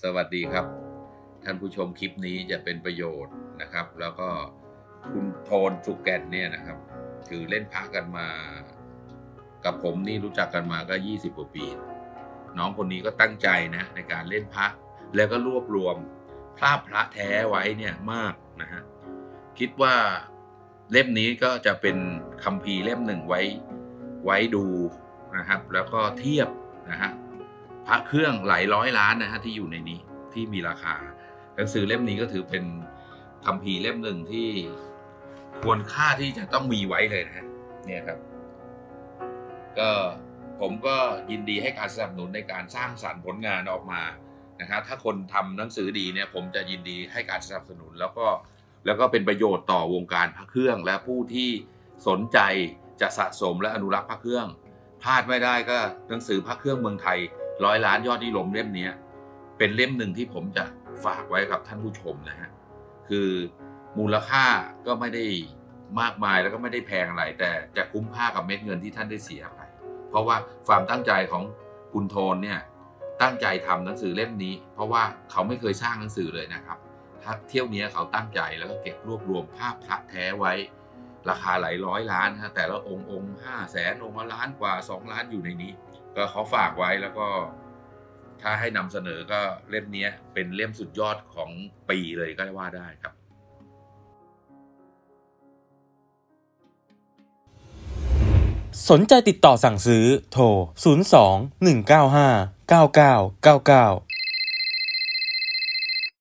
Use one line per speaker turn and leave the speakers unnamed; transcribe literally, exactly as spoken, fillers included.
สวัสดีครับท่านผู้ชมคลิปนี้จะเป็นประโยชน์นะครับแล้วก็คุณโทนสุกแก่นเนี่ยนะครับคือเล่นพระกันมากับผมนี่รู้จักกันมาก็ยี่สิบกว่าปีน้องคนนี้ก็ตั้งใจนะในการเล่นพระแล้วก็รวบรวมภาพพระแท้ไว้เนี่ยมากนะฮะคิดว่าเล่มนี้ก็จะเป็นคัมภีร์เล่มหนึ่งไว้ไว้ดูนะครับแล้วก็เทียบนะฮะพระเครื่องหลายร้อยล้านนะฮะที่อยู่ในนี้ที่มีราคาหนังสือเล่มนี้ก็ถือเป็นคัมภีร์เล่มหนึ่งที่ควรค่าที่จะต้องมีไว้เลยนะฮะเนี่ยครับก็ผมก็ยินดีให้การสนับสนุนในการสร้างสรรค์ผลงานออกมานะครับถ้าคนทำหนังสือดีเนี่ยผมจะยินดีให้การสนับสนุนแล้วก็แล้วก็เป็นประโยชน์ต่อวงการพระเครื่องและผู้ที่สนใจจะสะสมและอนุรักษ์พระเครื่องพลาดไม่ได้ก็หนังสือพระเครื่องเมืองไทยร้อยล้านยอดนิยมเล่มนี้เป็นเล่มหนึ่งที่ผมจะฝากไว้กับท่านผู้ชมนะฮะคือมูลค่าก็ไม่ได้มากมายแล้วก็ไม่ได้แพงอะไรแต่จะคุ้มค่ากับเม็ดเงินที่ท่านได้เสียไปเพราะว่าความตั้งใจของคุณโทนเนี่ยตั้งใจทำหนังสือเล่มนี้เพราะว่าเขาไม่เคยสร้างหนังสือเลยนะครับถ้าเที่ยวนี้เขาตั้งใจแล้วก็เก็บรวบรวมภาพพระแท้ไว้ราคาหลายร้อยล้านฮะแต่ละองค์องค์ห้าแสนองค์ละล้านกว่าสองล้านอยู่ในนี้ก็เขาฝากไว้แล้วก็ถ้าให้นำเสนอก็เล่มนี้เป็นเล่มสุดยอดของปีเลยก็ว่าได้ครับ
สนใจติดต่อสั่งซื้อโทรศูนย์ สอง หนึ่ง เก้า ห้า เก้า เก้า เก้า เก้า